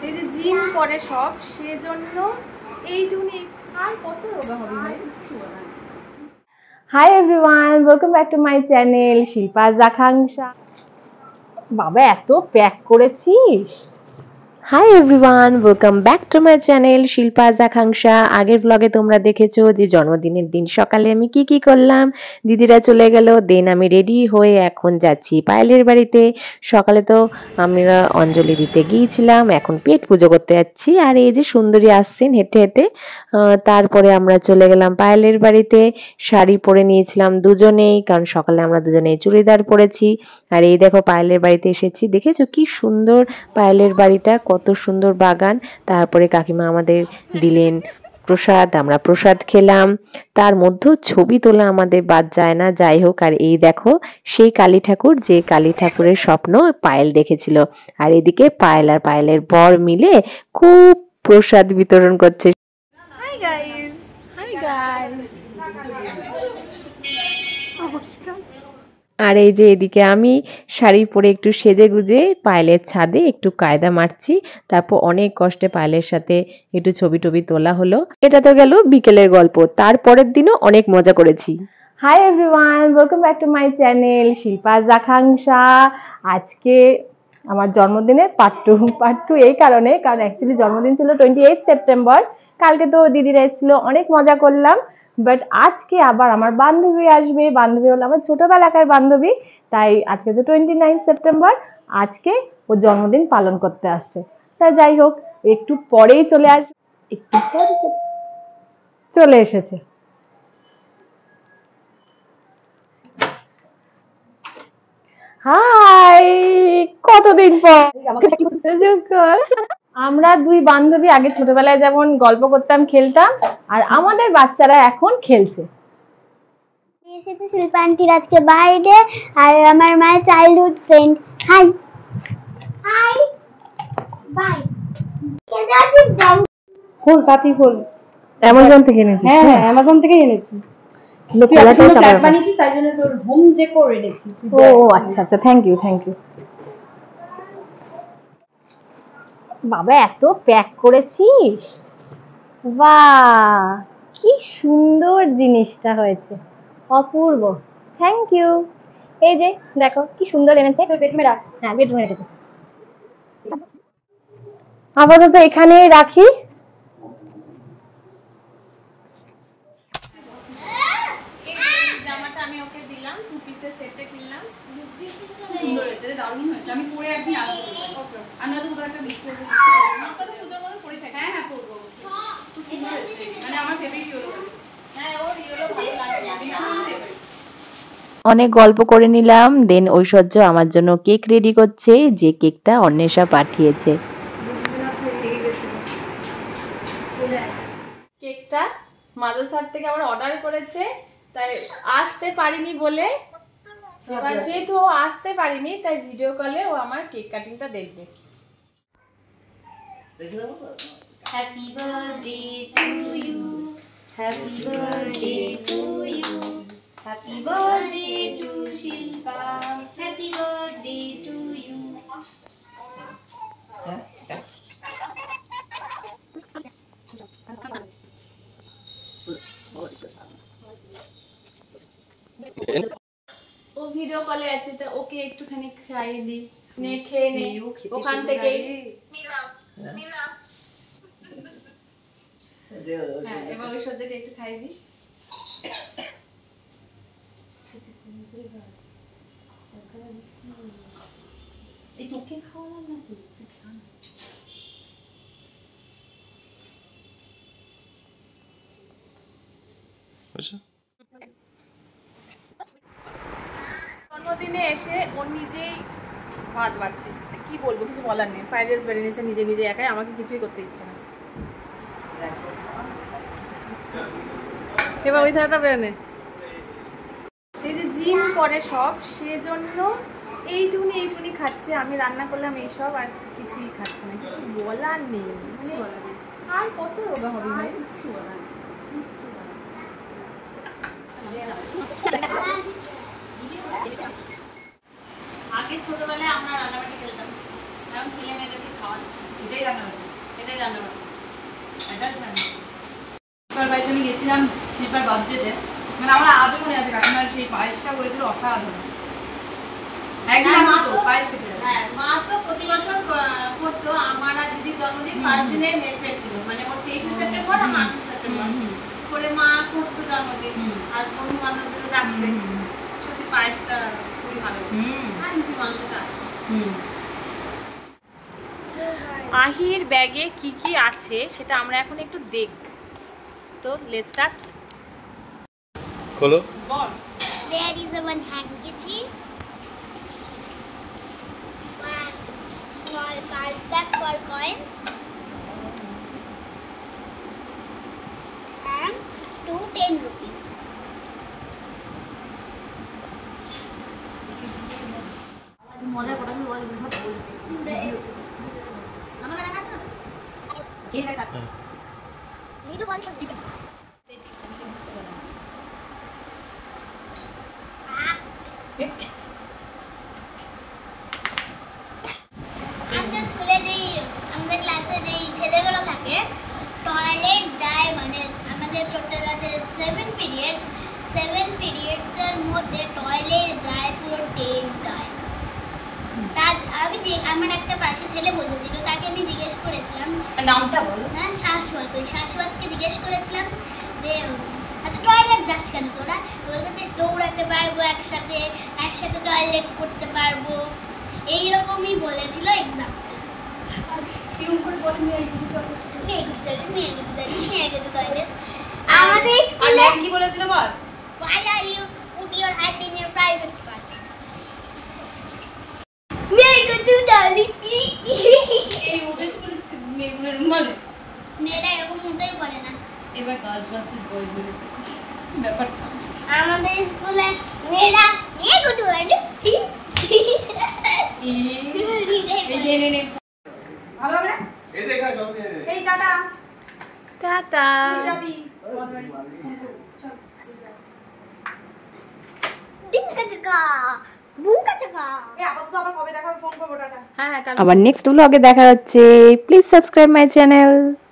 এই যে জিম করে সব সেজন্য এইটুকুনি আর কত রোগা হবে ভাই কিচ্ছু বলা। Hi everyone, welcome back to my channel Shilpa's Akanksha. বাবা এত প্যাক করেছিস? Hi everyone, welcome back to my channel Shilpa's Akanksha. আগের ব্লগে তোমরা দেখেছো যে জন্মদিনের দিন সকালে আমি কি করলাম। দিদিরা চলে গেল, দেন আমি রেডি হয়ে এখন যাচ্ছি পায়েলের বাড়িতে। সকালে তো আমরা অঞ্জলি দিতে গিয়েছিলাম, এখন পেট পুজো করতে যাচ্ছি। আর এই যে সুন্দরী আসছেন হেঁটে হেঁটে। তারপরে আমরা চলে গেলাম পায়েলের বাড়িতে। শাড়ি পরে নিয়েছিলাম দুজনেই, কারণ সকালে আমরা দুজনেই চুড়িদার পরেছি। আর এই দেখো পায়েলের বাড়িতে এসেছি, দেখেছো কি সুন্দর পায়েলের বাড়িটা, কত সুন্দর বাগান। তারপরে কাকিমা আমাদের দিলেন প্রসাদ, আমরা প্রসাদ খেলাম। তার মধ্যেও ছবি তোলা আমাদের বাদ যায় না। যাই হোক, আর এই দেখো সেই কালী ঠাকুর, যে কালী ঠাকুরের স্বপ্ন পায়েল দেখেছিল। আর এদিকে পায়েল আর পায়েলের বর মিলে খুব প্রসাদ বিতরণ করছে। হাই গাইস, হাই গাইস, নমস্কার। আর এই যে এদিকে আমি শাড়ি পরে একটু সেজে গুজে পায়েলের ছাদে একটু কায়দা মারছি। তারপর অনেক কষ্টে পায়েলের সাথে একটু ছবি টবি তোলা হলো। এটা তো গেল বিকেলের গল্প, তারপরের দিনও অনেক মজা করেছি। Hi everyone, welcome back to my channel Shilpa's Akanksha. আজকে আমার জন্মদিনের পার্ট টু এই কারণ অ্যাকচুয়ালি জন্মদিন ছিল 28 সেপ্টেম্বর। কালকে তো দিদিরা এসেছিল, অনেক মজা করলাম। বাট আজকে আবার আমার বান্ধবী আসবে, বান্ধবী হলো আমার ছোটবেলাকার বান্ধবী। তাই আজকে তো 29 সেপ্টেম্বর, আজকে ও জন্মদিন পালন করতে আসছে। তা যাই হোক, একটু পরেই চলে আসবে, একটু পরে চলে এসেছে। হাই, কতদিন পর। আমরা দুই বান্ধবী আগে ছোটবেলায় যেমন গল্প করতাম, খেলতাম, আর আমাদের বাচ্চারা এখন খেলছে। এসেছে শিল্পা আন্টির আজকে বার্থডে, আর আমার মায়ের childhood friend. Hi hi bye. ফুল পাতি ফুল অ্যামাজন থেকে এনেছিস? হ্যাঁ হ্যাঁ, অ্যামাজন থেকেই এনেছি। তুই এত সুন্দর প্যাক বানিয়েছিস, তাই জন্য তোর হোম ডেকোর এনেছি। ও আচ্ছা আচ্ছা, থ্যাংক ইউ থ্যাংক ইউ। বাবা এত প্যাক করেছিস, বাহ কি সুন্দর জিনিসটা হয়েছে, অপূর্ব, থ্যাংক ইউ। এই যে দেখো কি সুন্দর এনেছে। তোর বেডরুমে রাখ। হ্যাঁ, বেডরুমে রেখে আপাতত এখানেই রাখি। জামাটা আমি ওকে দিলাম, 2 পিসের সেটটা কিনলাম, সুন্দর হয়েছে, দারুণ হয়েছে। আমি পরে একদিন আসবো। ওকে, আর নয়তো কোথাও একটা মিক্স করে আপনারা পুজোর মধ্যে পরে থাকি। হ্যাঁ হ্যাঁ পরবো, খুব সুন্দর হয়েছে, মানে আমার ফেভারিট ইয়েলো। হ্যাঁ, ওর ইয়েলো ভালো লাগে, আমি ফেভারিট। অনেক গল্প করে নিলাম, দেন ঐশ্বর্য আমার জন্য কেক রেডি করছে, যে কেকটা অন্বেষা পাঠিয়েছে। কেকটা মাদ্রাসার থেকে আবার অর্ডার করেছে, তাই আসতে পারিনি বলে, এবার যেহেতু ও আসতে পারিনি তাই ভিডিও কলে ও আমার কেক কাটিংটা দেখবে। Happy birthday to you, happy birthday to you, happy birthday to Shilpa, happy birthday to you. ও ভিডিও কলে আছে, তা ওকে একটুখানি খাইয়ে দিই, নে খেয়ে নে ওখান থেকে। হ্যাঁ, এবার ঐশ্বর্যকে একটু খাইয়ে দিই। এই তোকে খাওয়ালাম না, তুই খা না। জন্মদিনে এসে ও নিজেই ভাত বাড়ছে, কি বলবো, কিছু বলার নেই। ফ্রাইড রাইস বেড়ে নিয়েছে নিজে নিজে একাই, আমাকে কিছুই করতে ইচ্ছে না। এবার ওই ধারাটা বেড়ে নে। এই যে জিম করে সব সেজন্য এইটুকুনি খাচ্ছে, আমি রান্না করলাম এইসব, আর কিছুই খাচ্ছে না, কিছু বলার নেই। আর কত রোগা হবে ভাই, কিচ্ছু বলার নেই, কিচ্ছু বলার নেই। আগে ছোটবেলায় আমরা রান্নাবাটি খেলতাম, এখন ছেলে মেয়েদেরকে খাওয়াচ্ছি। এটাই রান্না হয়েছে। এটাই রান্না বান্না। এটাই রান্না। শিল্পার বাড়িতে আমি গেছিলাম শিল্পার বার্থডেতে, মানে আমার আজও মনে আছে কাকিমার সেই পায়েসটা হয়েছিল অসাধারণ। একদিন হ্যাঁ, আমি মা তো তো- পায়েস খেতে যাবো। হ্যাঁ, মা তো প্রতি বছর করতো। আমার আর দিদির জন্মদিন 5 দিনে মেপে ছিল, মানে ওর 23 সেপ্টেম্বর আর 5 সেপ্টেম্বর করে মা করতো জন্মদিন। আর বন্ধু বান্ধবদের ডাকতে সত্যি পায়েসটা খুবই ভালো। আর মিষ্টি মাংসটা আছে। আহির ব্যাগে কি কি আছে সেটা আমরা এখন একটু দেখব। তো লেটস স্টার্ট। খোলো। বল। There is a one handkerchief, one small pulse bag for coins, and 2 10 rupees. মজার কথা বল, আমার কাছে আছে কি দেখা Little one. বুঝতে পারলাম। আমাদের স্কুলে আমাদের ক্লাসে ছেলেগুলো থাকে টয়লেট যায়, মানে আমাদের টোটাল আছে 7 পিরিয়ডস এর মধ্যে টয়লেট যায় পুরো 10 টাইমস। আমার একটা পাশে ছেলে বসেছিল, তাকে আমি জিজ্ঞেস করেছিলাম, নামটা বলো। হ্যাঁ শাশ্বতকে জিজ্ঞেস করেছিলাম যে আচ্ছা টয়লেট যাস কেন তোরা? বলতে বেশ দৌড়াতে পারবো, একসাথে টয়লেট করতে পারবো, এইরকমই বলেছিল এক্সাম্পল। কিরকম করে বলে মেয়ে টয়লেট আমাদের আর স্কুলে ম্যাম কি বলেছিল বল? why are you put your hand in your private part? মেয়ে কত ডালি এই ওদের স্কুলে মেয়েগুলোর মানে মেয়েরা এরকম মতোই করে না। এবার গার্লস ভার্সেস বয়েজ হয়ে গেছে ব্যাপারটা। আমাদের স্কুলে মেয়েরা মেয়ে কত ডালি ভালো হবে? এই যে এখানে জল দিয়ে দে। এই টাটা। টাটা। তুই যাবি? এই আপাতত আবার কবে দেখা হবে ফোন করবো, টাটা। আবার নেক্সট ব্লগে দেখা হচ্ছে। Please subscribe my channel.